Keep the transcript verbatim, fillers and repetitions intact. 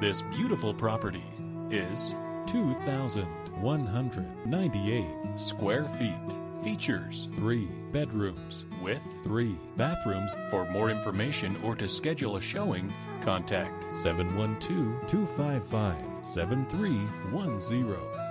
This beautiful property is two thousand one hundred ninety-eight square feet. Features three bedrooms with three bathrooms. For more information or to schedule a showing, contact seven one two, two five five, seven three one zero.